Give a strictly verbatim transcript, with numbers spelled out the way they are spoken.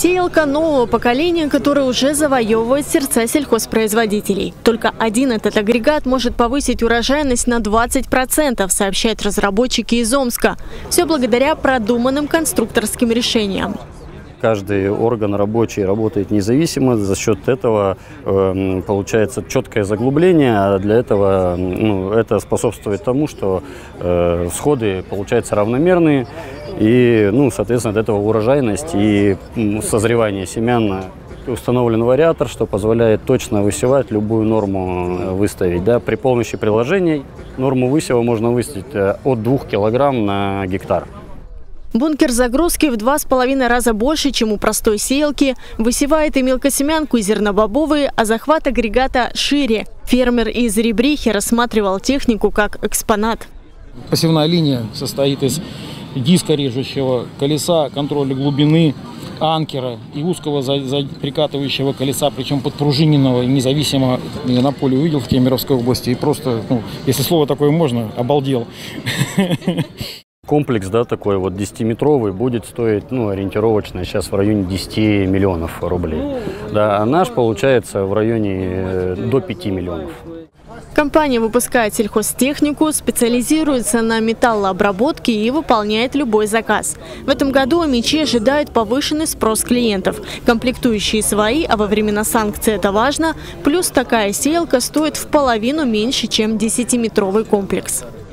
Сеялка нового поколения, которая уже завоевывает сердца сельхозпроизводителей. Только один этот агрегат может повысить урожайность на двадцать процентов, сообщают разработчики из Омска. Все благодаря продуманным конструкторским решениям. Каждый орган рабочий работает независимо, за счет этого э, получается четкое заглубление, а для этого ну, это способствует тому, что э, всходы получаются равномерные, и, ну, соответственно, от этого урожайность и созревание семян. Установлен вариатор, что позволяет точно высевать, любую норму выставить. Да? При помощи приложений норму высева можно выставить от двух килограмм на гектар. Бункер загрузки в два с половиной раза больше, чем у простой сеялки. Высевает и мелкосемянку, и зернобобовые, а захват агрегата шире. Фермер из Ребрихи рассматривал технику как экспонат. Посевная линия состоит из диска режущего, колеса контроля глубины, анкера и узкого прикатывающего колеса, причем подпружиненного, независимо. Я на поле увидел в Кемеровской области и просто, ну, если слово такое можно, обалдел. Комплекс, да, такой вот десятиметровый будет стоить, ну, ориентировочно сейчас в районе десяти миллионов рублей. Да, а наш получается в районе э, до пяти миллионов. Компания выпускает сельхозтехнику, специализируется на металлообработке и выполняет любой заказ. В этом году омичи ожидают повышенный спрос клиентов. Комплектующие свои, а во времена санкций это важно. Плюс такая сеялка стоит в половину меньше, чем десятиметровый комплекс.